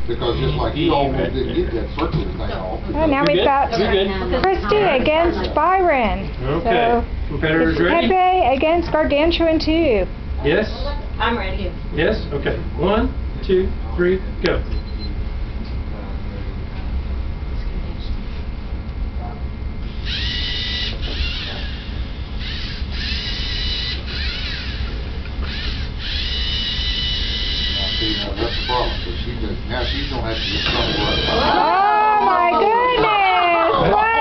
Because just like you almost didn't get that circular thing off. Oh, now we've got Cristy against Byron. Okay. Competitors ready? Pepe against Gargantuan 2. Yes? I'm ready. Yes? Okay. 1, 2, 3, go. See, now that's the problem. So now she's gonna have to get somewhere. Oh my goodness! Wow!